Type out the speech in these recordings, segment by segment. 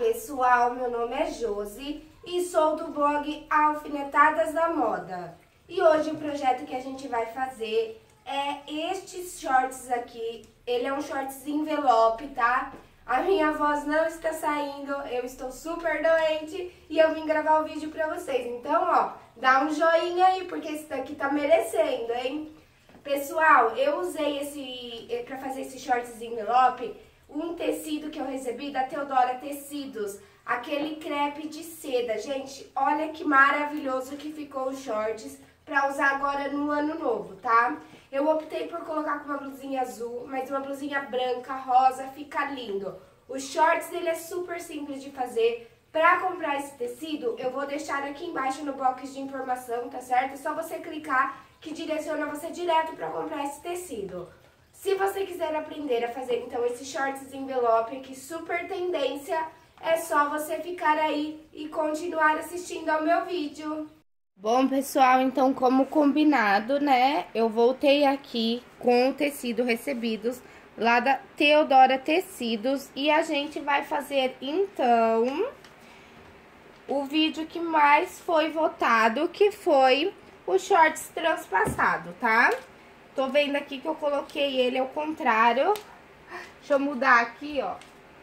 pessoal, meu nome é Josi e sou do blog Alfinetadas da Moda. E hoje o projeto que a gente vai fazer é estes shorts aqui. Ele é um shorts envelope, tá? A minha voz não está saindo, eu estou super doente e eu vim gravar o vídeo pra vocês. Então, ó, dá um joinha aí, porque esse daqui tá merecendo, hein? Pessoal, eu usei pra fazer esse shorts envelope, um tecido que eu recebi da Teodora Tecidos, aquele crepe de seda. Gente, olha que maravilhoso que ficou os shorts pra usar agora no ano novo, tá? Eu optei por colocar com uma blusinha azul, mas uma blusinha branca, rosa, fica lindo. O shorts, ele é super simples de fazer. Pra comprar esse tecido, eu vou deixar aqui embaixo no box de informação, tá certo? É só você clicar que direciona você direto pra comprar esse tecido. Se você quiser aprender a fazer, então, esse shorts envelope aqui, super tendência, é só você ficar aí e continuar assistindo ao meu vídeo. Bom, pessoal, então, como combinado, né, eu voltei aqui com o tecido recebidos lá da Teodora Tecidos e a gente vai fazer, então, o vídeo que mais foi votado, que foi o shorts transpassado, tá? Tô vendo aqui que eu coloquei ele ao contrário. Deixa eu mudar aqui, ó.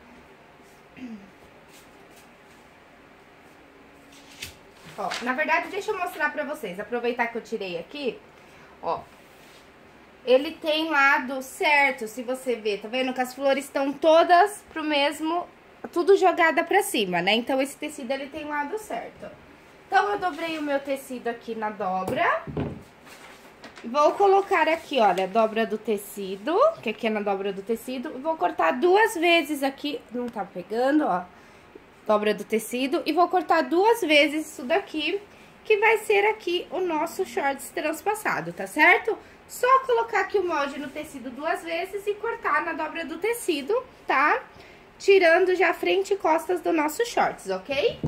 Ó, na verdade, deixa eu mostrar pra vocês. Aproveitar que eu tirei aqui, ó. Ele tem lado certo, se você ver. Tá vendo que as flores estão todas pro mesmo... Tudo jogada pra cima, né? Então, esse tecido, ele tem lado certo. Então, eu dobrei o meu tecido aqui na dobra. Vou colocar aqui, olha, a dobra do tecido, que aqui é na dobra do tecido. Vou cortar 2 vezes aqui, não tá pegando, ó. Dobra do tecido. E vou cortar 2 vezes isso daqui, que vai ser aqui o nosso shorts transpassado, tá certo? Só colocar aqui o molde no tecido 2 vezes e cortar na dobra do tecido, tá? Tirando já frente e costas do nosso shorts, ok?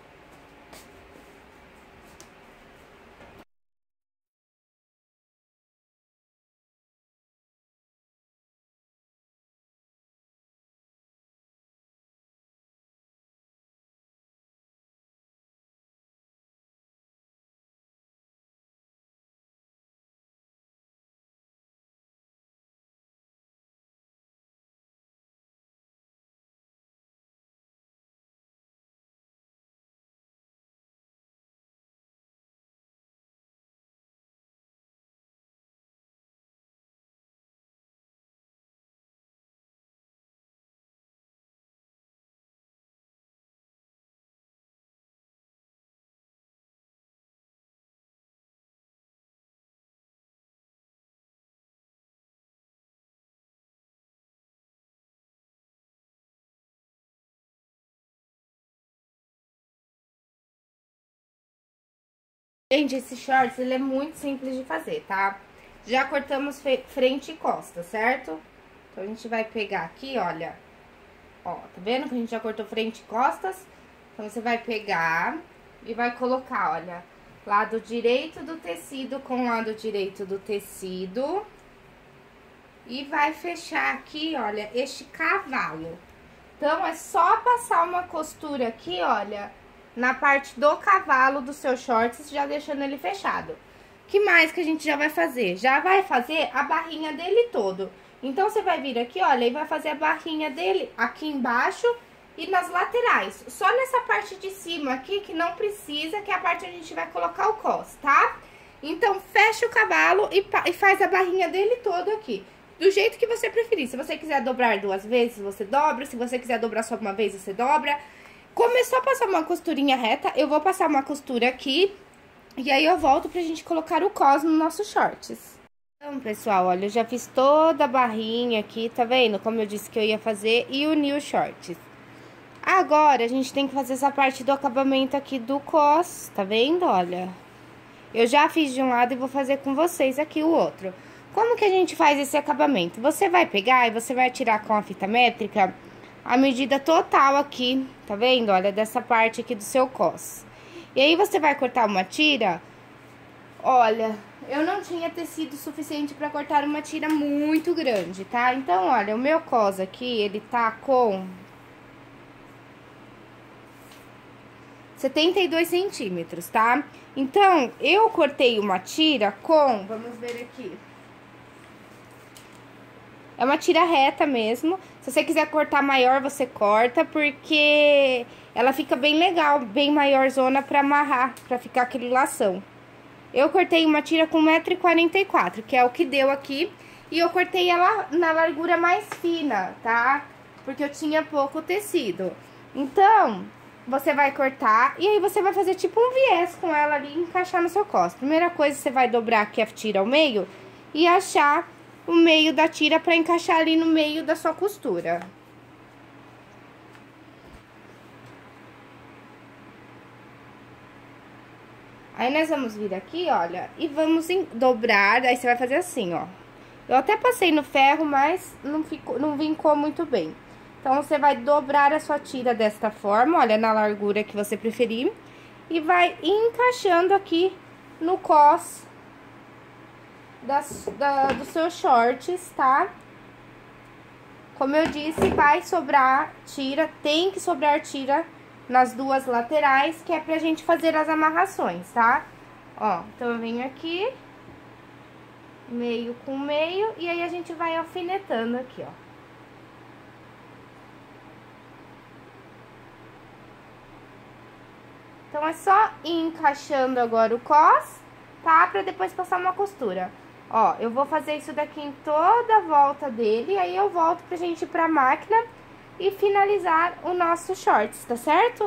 Gente, esse shorts, ele é muito simples de fazer, tá? Já cortamos frente e costa, certo? Então, a gente vai pegar aqui, olha. Ó, tá vendo que a gente já cortou frente e costas? Então, você vai pegar e vai colocar, olha, lado direito do tecido com lado direito do tecido. E vai fechar aqui, olha, este cavalo. Então, é só passar uma costura aqui, olha, na parte do cavalo do seu shorts, já deixando ele fechado. Que mais que a gente já vai fazer? Já vai fazer a barrinha dele todo. Então, você vai vir aqui, olha, e vai fazer a barrinha dele aqui embaixo e nas laterais. Só nessa parte de cima aqui, que não precisa, que é a parte onde a gente vai colocar o cos, tá? Então, fecha o cavalo e faz a barrinha dele todo aqui. Do jeito que você preferir. Se você quiser dobrar 2 vezes, você dobra. Se você quiser dobrar só uma vez, você dobra. Começou a passar uma costurinha reta, eu vou passar uma costura aqui. E aí, eu volto pra gente colocar o cos no nosso shorts. Então, pessoal, olha, eu já fiz toda a barrinha aqui, tá vendo? Como eu disse que eu ia fazer e unir os shorts. Agora, a gente tem que fazer essa parte do acabamento aqui do cos, tá vendo? Olha, eu já fiz de um lado e vou fazer com vocês aqui o outro. Como que a gente faz esse acabamento? Você vai pegar e você vai tirar com a fita métrica a medida total aqui, tá vendo? Olha, dessa parte aqui do seu cos. E aí, você vai cortar uma tira. Olha, eu não tinha tecido suficiente pra cortar uma tira muito grande, tá? Então, olha, o meu cos aqui, ele tá com 72 centímetros, tá? Então, eu cortei uma tira com, vamos ver aqui. É uma tira reta mesmo. Se você quiser cortar maior, você corta, porque ela fica bem legal, bem maiorzona pra amarrar, pra ficar aquele lação. Eu cortei uma tira com 1,44 m, que é o que deu aqui. E eu cortei ela na largura mais fina, tá? Porque eu tinha pouco tecido. Então, você vai cortar e aí você vai fazer tipo um viés com ela ali e encaixar no seu cos. Primeira coisa, você vai dobrar aqui a tira ao meio e achar o meio da tira pra encaixar ali no meio da sua costura. Aí, nós vamos vir aqui, olha, e vamos dobrar, aí você vai fazer assim, ó. Eu até passei no ferro, mas não vincou muito bem. Então, você vai dobrar a sua tira desta forma, olha, na largura que você preferir. E vai encaixando aqui no cos dos seus shorts, tá? Como eu disse, vai sobrar tira, tem que sobrar tira nas duas laterais, que é pra gente fazer as amarrações, tá? Ó, então eu venho aqui, meio com meio, e aí a gente vai alfinetando aqui, ó. Então, é só ir encaixando agora o cos, tá? Pra depois passar uma costura. Ó, eu vou fazer isso daqui em toda a volta dele, aí eu volto pra gente ir pra máquina e finalizar o nosso shorts, tá certo?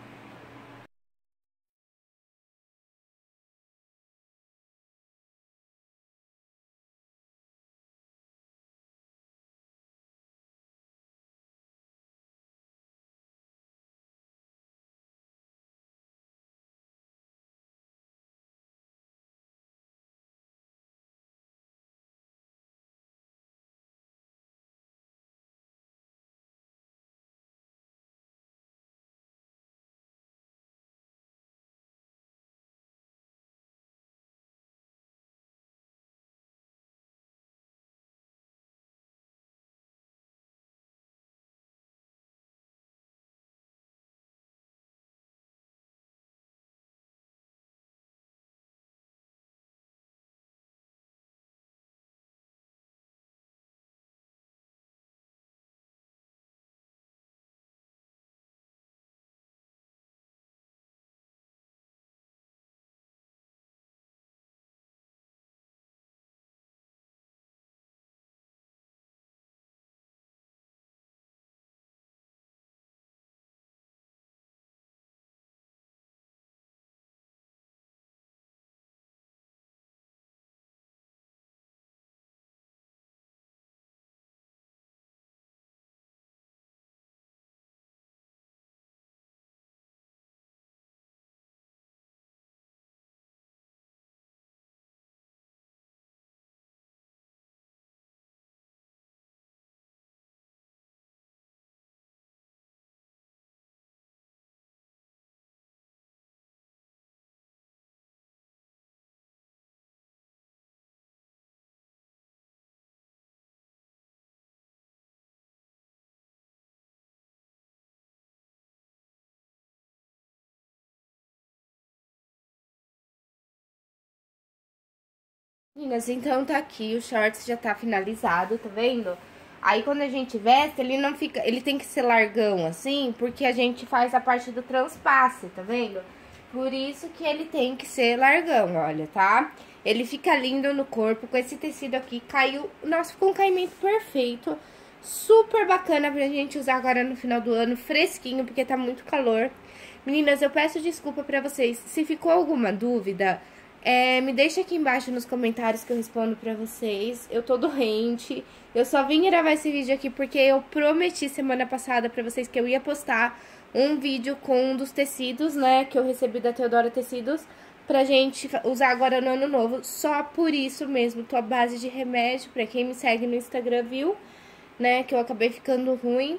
Meninas, então tá aqui, o shorts já tá finalizado, tá vendo? Aí quando a gente veste, ele não fica, ele tem que ser largão assim, porque a gente faz a parte do transpasse, tá vendo? Por isso que ele tem que ser largão, olha, tá? Ele fica lindo no corpo, com esse tecido aqui, caiu, nossa, ficou um caimento perfeito, super bacana pra gente usar agora no final do ano, fresquinho, porque tá muito calor. Meninas, eu peço desculpa pra vocês, se ficou alguma dúvida, me deixa aqui embaixo nos comentários que eu respondo pra vocês. Eu tô doente, eu só vim gravar esse vídeo aqui porque eu prometi semana passada pra vocês que eu ia postar um vídeo com um dos tecidos, né, que eu recebi da Teodora Tecidos, pra gente usar agora no ano novo. Só por isso mesmo, tô à base de remédio, pra quem me segue no Instagram viu, né, que eu acabei ficando ruim.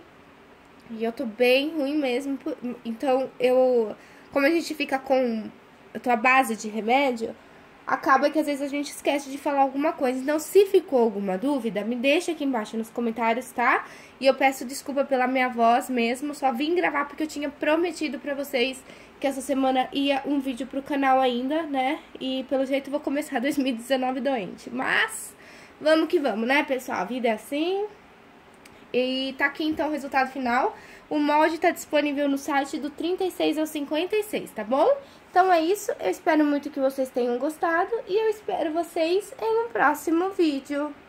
E eu tô bem ruim mesmo, então como a gente fica com... Eu tô à base de remédio, acaba que às vezes a gente esquece de falar alguma coisa. Então, se ficou alguma dúvida, me deixa aqui embaixo nos comentários, tá? E eu peço desculpa pela minha voz mesmo, só vim gravar porque eu tinha prometido pra vocês que essa semana ia um vídeo pro canal ainda, né? E pelo jeito eu vou começar 2019 doente. Mas, vamos que vamos, né, pessoal? A vida é assim. E tá aqui então o resultado final. O molde tá disponível no site do 36 ao 56, tá bom? Então é isso, eu espero muito que vocês tenham gostado e eu espero vocês em um próximo vídeo.